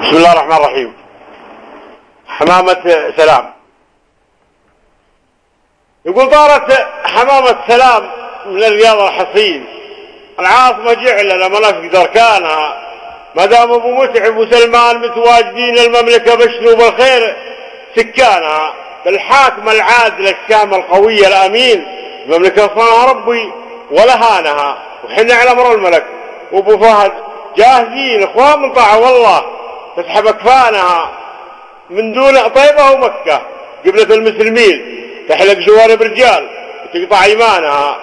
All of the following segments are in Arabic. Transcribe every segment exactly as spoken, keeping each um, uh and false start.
بسم الله الرحمن الرحيم. حمامة سلام. يقول طارت حمامة سلام من الرياض الحصين، العاصمة جعلة لما نفقد أركانها، ما دام أبو متعب وسلمان متواجدين المملكة بشروا بالخير سكانها، بالحاكم العادل الشامل القوي الأمين، المملكة صانها ربي ولهانها، وحنا على أمر الملك وأبو فهد جاهزين إخوان من طاعة والله تسحب أكفانها من دون طيبة ومكة قبلة المسلمين، تحلق جوارب رجال وتقطع ايمانها.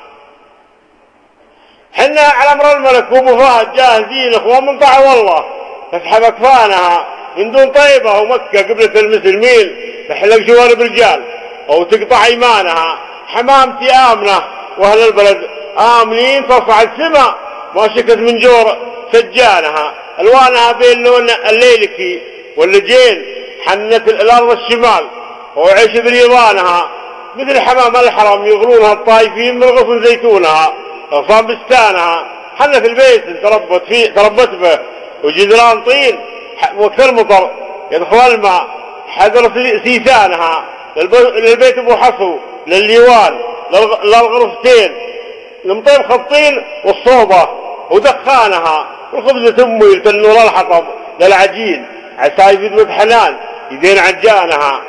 حنا على امر الملك وابو فهد جاهزين اخوان من طاعة والله تسحب اكفانها من دون طيبة ومكة قبلة المسلمين، تحلق جوارب رجال وتقطع ايمانها. حمامتي امنة واهل البلد امنين، تصعد سما ما شكت من جور سجانها، الوانها بين لون الليلكي واللجين، حنت الارض الشمال وعيش بريضانها، مثل حمام الحرم يغلونها الطايفين من غصن زيتونها، غصان بستانها، حنت البيت تربت فيه تربت به وجدران طين، وقت المطر يدخل الماء حذر سيسانها، للبيت ابو حصو للليوان للغرفتين، المطيب خطين والصوبة ودخانها، والخبز تمي لتنور الحطب للعجين، عسايف يدمت حنان يدين عجانها.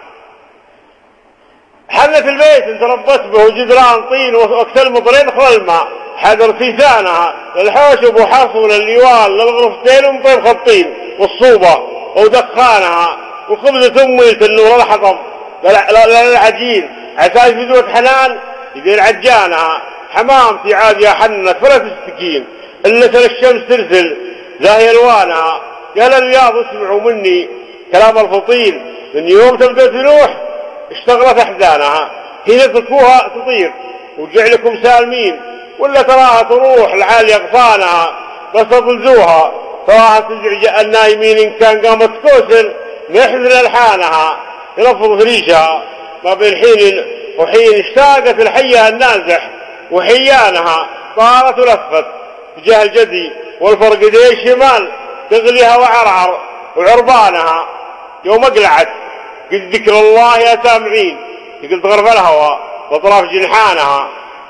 حلت البيت تربت به وجدران طين، وقت المطر يدخل الماء حذر سيسانها، للحوش ابو حصو للليوان للغرفتين ومطيب خطين والصوبة ودخانها، والخبز تمي لتنور الحطب للعجين، عسايف يدمت حنان يدين عجانها. حمامتي عادية حنت فلا تستكين إلا تل الشمس ترسل زاهي ألوانها، قال الرياض اسمعوا مني كلام الفطين، من يوم تبدأ تنوح اشتغلت أحزانها، هنا تطفوها تطير وجعلكم سالمين، ولا تراها تروح العالي أغصانها، بس تضلزوها تراها تزعج النايمين، إن كان قامت كوسل ما يحزن ألحانها، يلفظ ريشها ما بين حين وحين، اشتاقت الحية النازح وحيانها، طارت ولفت تجاه الجدي والفرق دي الشمال تغليها وعرعر وعربانها، يوم اقلعت قلت ذكر الله يا سامعين، قلت غرف الهوى واطراف جنحانها،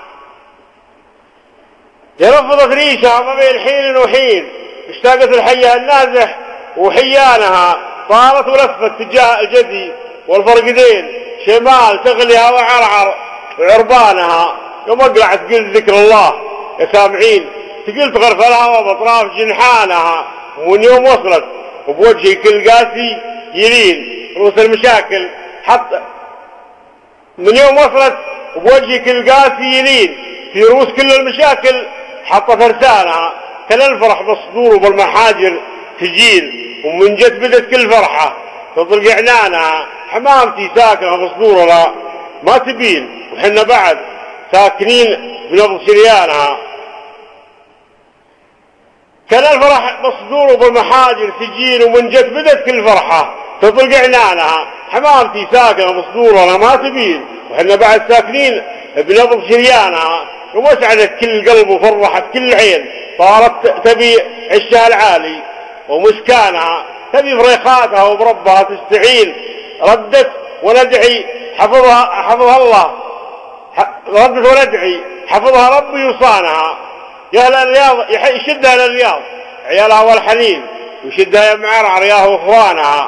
يرفضت ريشها ما بين حين وحين، اشتاقت الحية النازح وحيانها، طارت ولفت تجاه الجدي والفرقدين شمال تغليها وعرعر وعربانها، يوم اقلعت قلت ذكر الله يا سامعين، قلت غرف الهوى باطراف جنحانها، ومن يوم وصلت وبوجهي كل قاسي يلين رؤوس المشاكل، حط من يوم وصلت وبوجهي كل قاسي يلين في رؤوس كل المشاكل، حطت فرسانها كل الفرح بالصدور وبالمحاجر تجيل، ومن جد بدت كل فرحة تطلق عنانها. حمامتي ساكنة بصدورها ما تبين، وحنا بعد ساكنين بنبض شريانها، كان الفرح بصدور وبالمحاجر تجين، ومن جد بدت كل فرحة تطلق عنانها. حمامتي ساكنة بصدورها ما تبين، وحنا بعد ساكنين بنبض شريانها، ومسعدت كل قلب وفرحت كل عين، صارت تبي عشها العالي ومسكانها، تبي فريخاتها وبربها تستعين، ردت وندعي حفظها حفظها الله، ردت وندعي حفظها ربي يصانها. يا للرياض يشدها للرياض عيالها والحنين، ويشدها يا معرعر ياه واخوانها،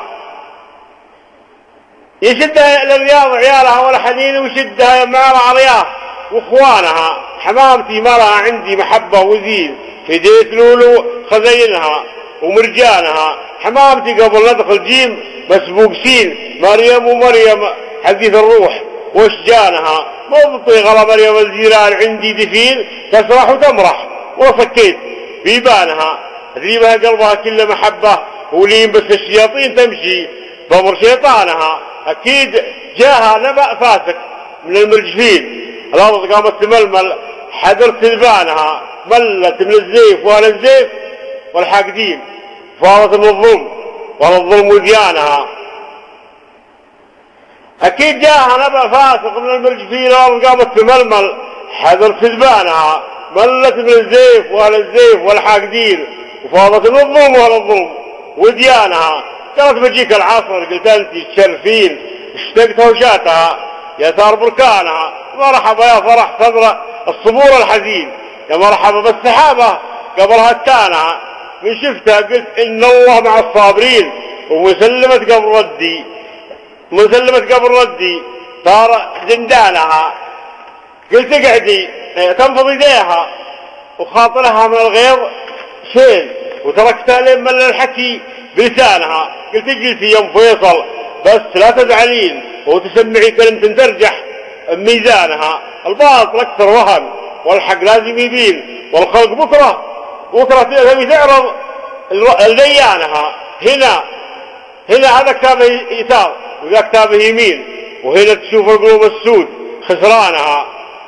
يشدها للرياض عيالها والحنين، ويشدها يا معرعر ياه واخوانها. حمامتي ما لها عندي محبة وزين، فديت لولو خزينها ومرجانها. حمامتي قبل ندخل جيم مسبوق سين، مريم ومريم حديث الروح واشجانها، ما بطيغة مريم الجيران عندي دفين، تسرح وتمرح وصكيت بيبانها، ذيبها قلبها كل محبة ولين، بس الشياطين تمشي بأمر شيطانها، أكيد جاها نبأ فاسق من المرجفين، الأرض قامت تململ حذر سلبانها، ملت من الزيف وأهل الزيف والحاقدين، فارت من الظلم وأهل الظلم وديانها، أكيد جاها نبأ فاسق من المرجفين، الأرض قامت تململ حذر سلبانها، ملت من الزيف وأهل الزيف والحاقدين، وفاضت من الظلم وأهل الظلم وديانها. قالت بجيك العصر، قلت انت تشرفين، اشتقت وشاتها يا ثار بركانها. مرحبا يا فرح صدر الصبور الحزين، يا مرحبا بالسحابة قبلها كانها. من شفتها قلت ان الله مع الصابرين، ومسلمة قبل ردي، مسلمة قبل ردي صار زندانها. قلت اقعدي تنفض يديها وخاطرها من الغيظ شيل، وتركتها لين مل الحكي بلسانها. قلت اجلسي يا ام فيصل بس لا تزعلين وتسمعي كلمة ترجح ميزانها. الباطل اكثر وهن والحق لازم يبين، والخلق بكره بكره تبي تعرض لديانها. هنا هنا هذا كتابه يسار وذا كتابه يمين، وهنا تشوف القلوب السود خسرانها.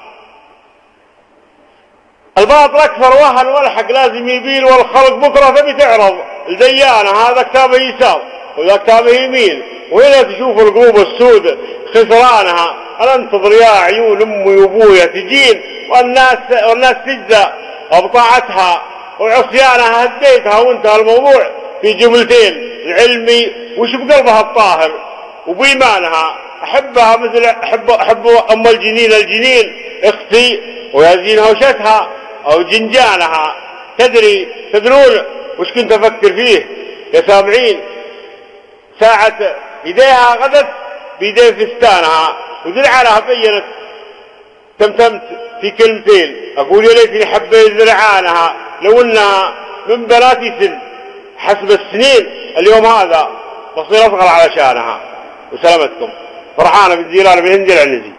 الباطل اكثر وهن والحق لازم يبين، والخلق بكره تبي تعرض لديانها. هذا كتابه يسار وذا كتابه يمين، وهنا تشوف القلوب السود خسرانها. انا انتظر يا عيون امي وابويا تجين، والناس والناس تجزى بطاعتها وعصيانها. هديتها وانتهى الموضوع في جملتين، العلمي وش بقلبها الطاهر وبإيمانها. احبها مثل احب احب ام الجنين الجنين اختي، ويزينها وشتها او جنجانها. تدري تدرون وش كنت افكر فيه يا سامعين؟ ساعة ايديها غدت بيدي فستانها، وذرعانها بينت تمتمت في كلمتين، اقول يا ليتني حبيت ذرعانها لو انها من بناتي سن حسب السنين. اليوم هذا بصير اصغر علشانها. وسلامتكم. فرحانة بالزيران بالهندي العنزي.